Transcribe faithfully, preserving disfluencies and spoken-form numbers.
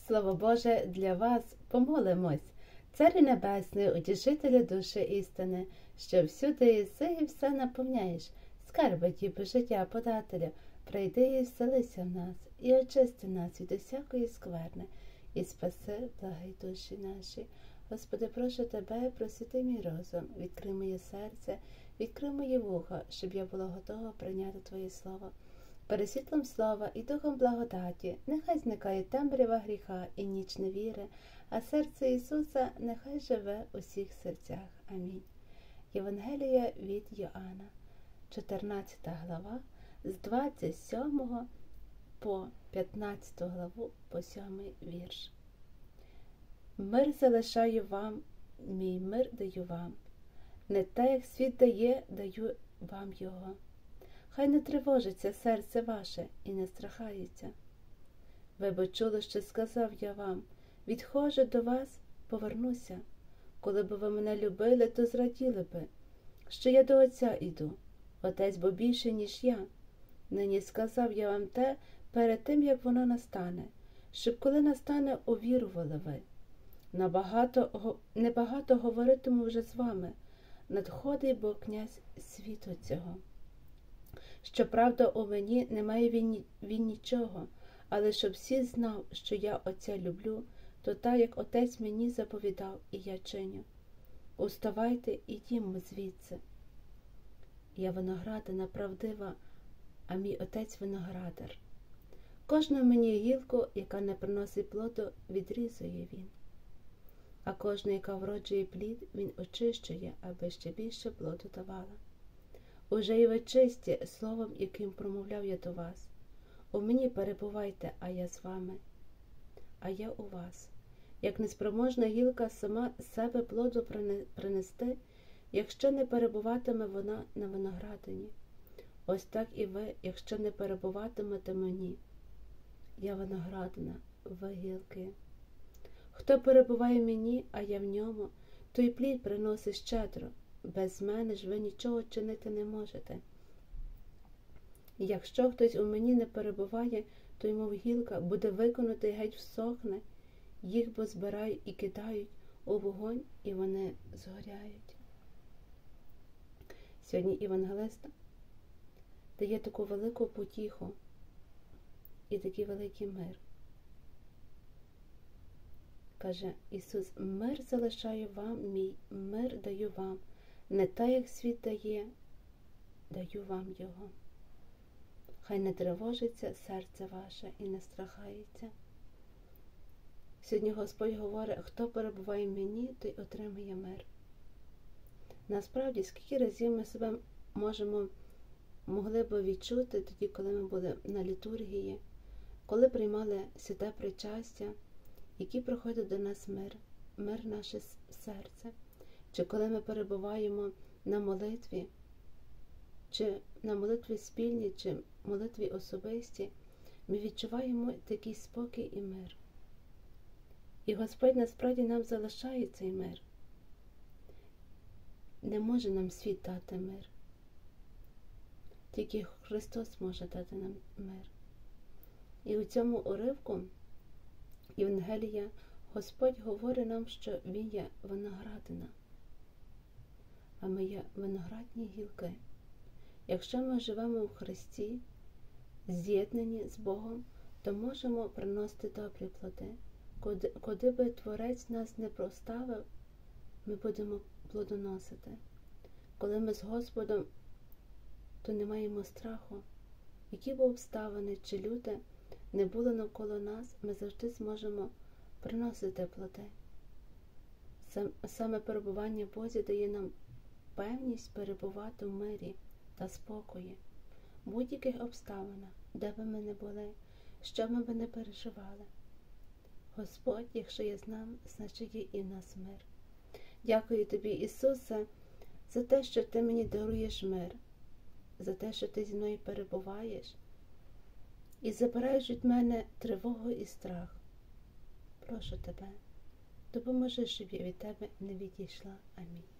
Слово Боже для вас, помолимось. Царю Небесний, утішителю душі істини, що всюди єси і все наповняєш, скарби діби життя подателю, прийди і вселися в нас, і очисти нас від усякої скверни, і спаси, благай душі наші. Господи, прошу Тебе, просвіти мій розум, відкрий моє серце, відкрий моє вухо, щоб я була готова прийняти Твоє Слово. Перед світлом слова і духом благодаті нехай зникає темрява гріха і ніч невіри, а серце Ісуса нехай живе у всіх серцях. Амінь. Євангелія від Йоанна, чотирнадцята глава, з двадцять сьомого по п'ятнадцяту главу, по сьомий вірш. Мир залишаю вам, мій мир даю вам. Не те, як світ дає, даю вам його. Хай не тривожиться серце ваше і не страхається. Ви б чули, що сказав я вам, відходжу до вас, повернуся. Коли б ви мене любили, то зраділи би, що я до Отця іду. Отець бо більше, ніж я. Нині сказав я вам те перед тим, як воно настане, щоб коли настане, увірували ви. Набагато, небагато говоритиму вже з вами, надходить бо князь світу цього. Щоправда, у мені немає він, він нічого, але щоб всі знав, що я Отця люблю, то так, як Отець мені заповідав, і я чиню. Уставайте, ідімо звідси. Я виноградина правдива, а мій Отець виноградар. Кожну мені гілку, яка не приносить плоду, відрізує він. А кожну, яка вроджує плід, він очищує, аби ще більше плоду давала. Уже і ви чисті словом, яким промовляв я до вас. У мені перебувайте, а я з вами, а я у вас. Як неспроможна гілка сама себе плоду принести, якщо не перебуватиме вона на виноградині. Ось так і ви, якщо не перебуватимете мені. Я виноградина, ви гілки. Хто перебуває в мені, а я в ньому, той плід приносить щедро. Без мене ж ви нічого чинити не можете. Якщо хтось у мені не перебуває, то й мов гілка буде виконати і геть всохне, їх бо збирають і кидають у вогонь, і вони згоряють. Сьогодні євангелист дає таку велику потіху і такий великий мир. Каже Ісус, мир залишаю вам, мій мир даю вам. Не так, як світ дає, даю вам його. Хай не тривожиться серце ваше і не страхається. Сьогодні Господь говорить, хто перебуває в мені, той отримає мир. Насправді, скільки разів ми себе можемо, могли б відчути тоді, коли ми були на літургії, коли приймали святе причастя, який приходить до нас мир, мир наше серце. Чи коли ми перебуваємо на молитві, чи на молитві спільній, чи молитві особистій, ми відчуваємо такий спокій і мир. І Господь насправді нам залишає цей мир. Не може нам світ дати мир. Тільки Христос може дати нам мир. І у цьому уривку Євангелія Господь говорить нам, що Він є виноградина, а ми є виноградні гілки. Якщо ми живемо в Христі, з'єднані з Богом, то можемо приносити добрі плоди. Куди, куди би Творець нас не проставив, ми будемо плодоносити. Коли ми з Господом, то не маємо страху. Які б обставини чи люди не були навколо нас, ми завжди зможемо приносити плоди. Саме перебування в Бозі дає нам певність перебувати в мирі та спокої, в будь-яких обставинах, де би ми не були, що ми би не переживали. Господь, якщо є з нами, значить є і в нас мир. Дякую Тобі, Ісусе, за те, що Ти мені даруєш мир, за те, що Ти зі мною перебуваєш і забираєш від мене тривогу і страх. Прошу Тебе, допоможи, щоб я від Тебе не відійшла. Амінь.